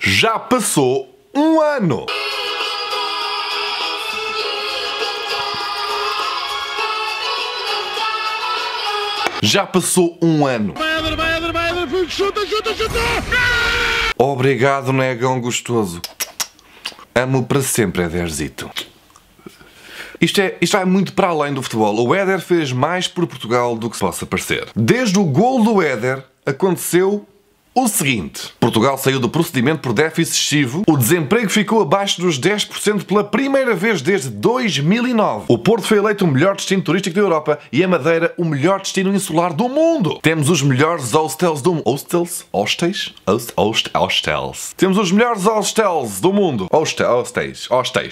Já passou um ano. Já passou um ano. Chuta! Obrigado, negão gostoso. Amo para sempre, Éderzito. Isto vai muito para além do futebol. O Éder fez mais por Portugal do que se possa parecer. Desde o gol do Éder, aconteceu o seguinte. Portugal saiu do procedimento por déficit excessivo, o desemprego ficou abaixo dos 10% pela primeira vez desde 2009. O Porto foi eleito o melhor destino turístico da Europa e a Madeira o melhor destino insular do mundo. Temos os melhores hostels do mundo. Hostels? Temos os melhores hostels do mundo. Hostels.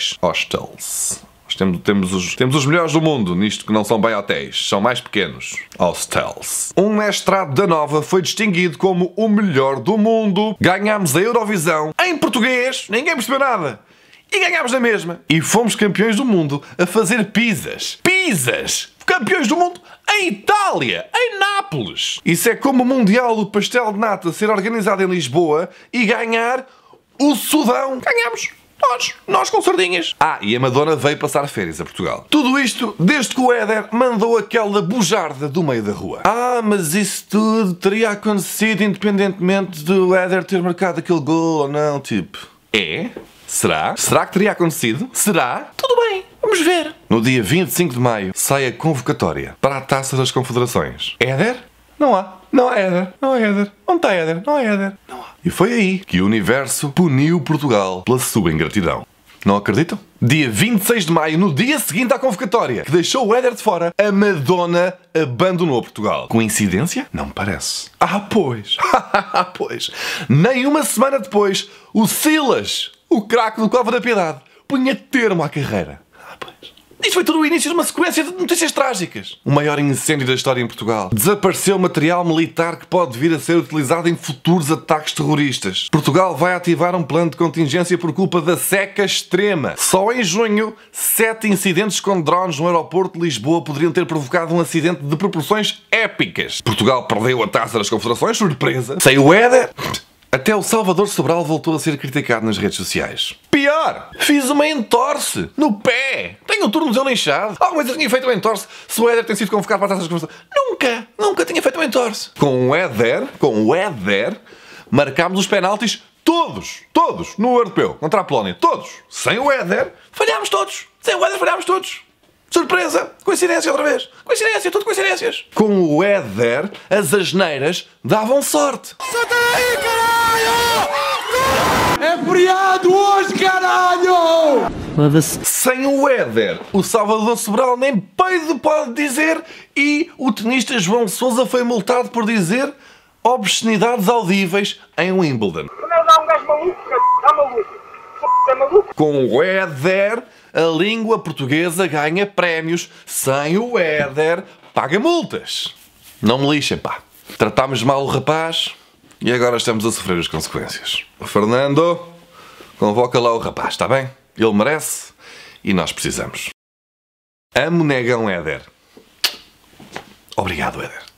Temos os melhores do mundo, nisto que não são bem hotéis, são mais pequenos. Hostels. Um mestrado da Nova foi distinguido como o melhor do mundo. Ganhámos a Eurovisão em português, ninguém percebeu nada. E ganhámos na mesma. E fomos campeões do mundo a fazer pizzas. Pizzas! Campeões do mundo em Itália, em Nápoles. Isso é como o Mundial do Pastel de Nata ser organizado em Lisboa e ganhar o Sudão. Ganhámos. Nós com sardinhas. E a Madonna veio passar férias a Portugal. Tudo isto desde que o Éder mandou aquela bujarda do meio da rua. Mas isso tudo teria acontecido independentemente do Éder ter marcado aquele gol ou não, tipo. Será? Será que teria acontecido? Será? Tudo bem, vamos ver. No dia 25 de maio sai a convocatória para a Taça das Confederações. Éder? Não há. Não há Éder. Não há Éder. Onde está Éder? Não há Éder. Não há. E foi aí que o universo puniu Portugal pela sua ingratidão. Não acreditam? Dia 26 de maio, no dia seguinte à convocatória, que deixou o Éder de fora, a Madonna abandonou Portugal. Coincidência? Não parece. Pois. Pois. Nem uma semana depois, o Silas, o craque do Cova da Piedade, punha termo à carreira. Pois. Isto foi tudo o início de uma sequência de notícias trágicas. O maior incêndio da história em Portugal. Desapareceu material militar que pode vir a ser utilizado em futuros ataques terroristas. Portugal vai ativar um plano de contingência por culpa da seca extrema. Só em junho, 7 incidentes com drones no aeroporto de Lisboa poderiam ter provocado um acidente de proporções épicas. Portugal perdeu a Taça das Confederações, surpresa. Saiu o Éder. Até o Salvador Sobral voltou a ser criticado nas redes sociais. Pior! Fiz uma entorse no pé! Tenho o tornozelo inchado. Alguma vez tinha feito uma entorse se o Éder tem sido convocado para a Taça das Confederações? Nunca tinha feito uma entorse. Com o Éder, marcámos os penaltis todos, no Europeu, contra a Polónia. Todos. Sem o Éder, falhámos todos. Sem o Éder, falhámos todos. Surpresa! Coincidência outra vez! Coincidência, tudo coincidências! Com o Éder, as asneiras davam sorte. Solta aí, caralho! É feriado hoje, caralho! Sem o Éder, o Salvador Sobral nem peido pode dizer e o tenista João Sousa foi multado por dizer obscenidades audíveis em Wimbledon. Não dá um gajo maluco, está maluco. É maluco. Com o Éder, a língua portuguesa ganha prémios. Sem o Éder, paga multas. Não me lixem, pá. Tratámos mal o rapaz e agora estamos a sofrer as consequências. Fernando, convoca lá o rapaz, está bem? Ele merece e nós precisamos. Amo negão Éder. Obrigado, Éder.